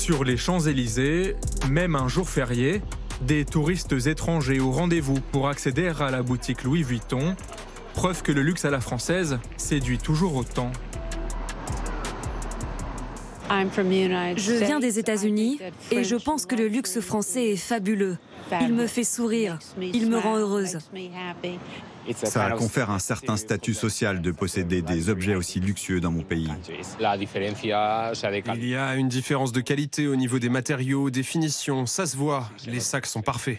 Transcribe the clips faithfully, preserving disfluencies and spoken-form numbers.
Sur les Champs-Élysées, même un jour férié, des touristes étrangers au rendez-vous pour accéder à la boutique Louis Vuitton. Preuve que le luxe à la française séduit toujours autant. Je viens des États-Unis et je pense que le luxe français est fabuleux. Il me fait sourire, il me rend heureuse. Ça confère un certain statut social de posséder des objets aussi luxueux dans mon pays. Il y a une différence de qualité au niveau des matériaux, des finitions, ça se voit, les sacs sont parfaits.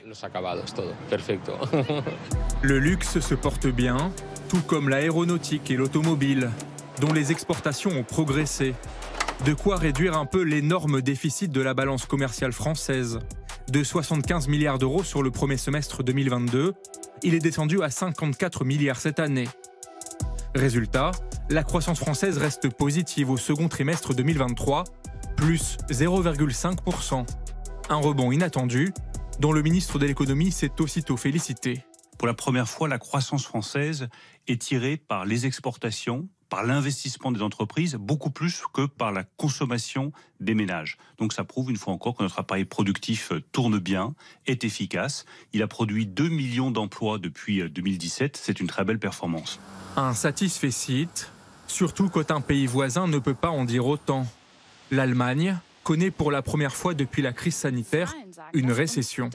Le luxe se porte bien, tout comme l'aéronautique et l'automobile, dont les exportations ont progressé. De quoi réduire un peu l'énorme déficit de la balance commerciale française. De soixante-quinze milliards d'euros sur le premier semestre deux mille vingt-deux, il est descendu à cinquante-quatre milliards cette année. Résultat, la croissance française reste positive au second trimestre deux mille vingt-trois, plus zéro virgule cinq pour cent. Un rebond inattendu, dont le ministre de l'économie s'est aussitôt félicité. Pour la première fois, la croissance française est tirée par les exportations, par l'investissement des entreprises, beaucoup plus que par la consommation des ménages. Donc ça prouve une fois encore que notre appareil productif tourne bien, est efficace. Il a produit deux millions d'emplois depuis deux mille dix-sept, c'est une très belle performance. Un satisfecit, surtout quand un pays voisin ne peut pas en dire autant. L'Allemagne connaît pour la première fois depuis la crise sanitaire une récession.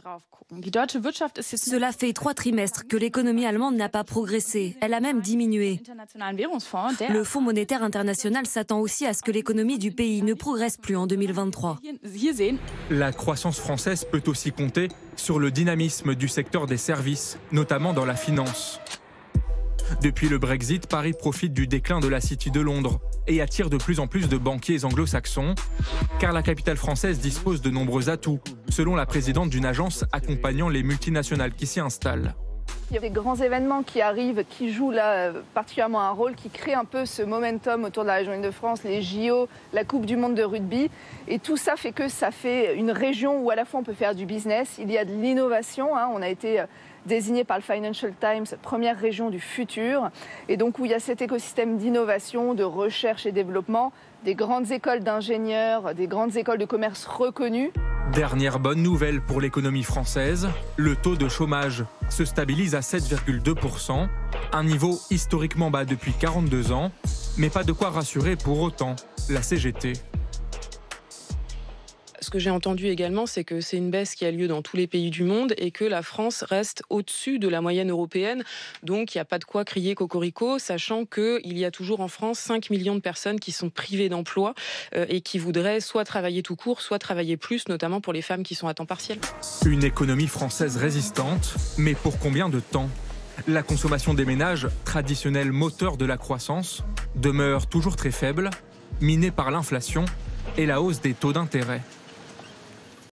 Cela fait trois trimestres que l'économie allemande n'a pas progressé. Elle a même diminué. Le Fonds monétaire international s'attend aussi à ce que l'économie du pays ne progresse plus en deux mille vingt-trois. La croissance française peut aussi compter sur le dynamisme du secteur des services, notamment dans la finance. Depuis le Brexit, Paris profite du déclin de la City de Londres et attire de plus en plus de banquiers anglo-saxons, car la capitale française dispose de nombreux atouts, selon la présidente d'une agence accompagnant les multinationales qui s'y installent. Il y a des grands événements qui arrivent, qui jouent là particulièrement un rôle, qui créent un peu ce momentum autour de la région Île-de-France, les J O, la Coupe du Monde de rugby. Et tout ça fait que ça fait une région où à la fois on peut faire du business, il y a de l'innovation, hein, on a été désigné par le Financial Times première région du futur, et donc où il y a cet écosystème d'innovation, de recherche et développement, des grandes écoles d'ingénieurs, des grandes écoles de commerce reconnues. Dernière bonne nouvelle pour l'économie française, le taux de chômage se stabilise à sept virgule deux pour cent, un niveau historiquement bas depuis quarante-deux ans, mais pas de quoi rassurer pour autant la C G T. Ce que j'ai entendu également, c'est que c'est une baisse qui a lieu dans tous les pays du monde et que la France reste au-dessus de la moyenne européenne. Donc, il n'y a pas de quoi crier cocorico, sachant qu'il y a toujours en France cinq millions de personnes qui sont privées d'emploi euh, et qui voudraient soit travailler tout court, soit travailler plus, notamment pour les femmes qui sont à temps partiel. Une économie française résistante, mais pour combien de temps ? La consommation des ménages, traditionnel moteur de la croissance, demeure toujours très faible, minée par l'inflation et la hausse des taux d'intérêt.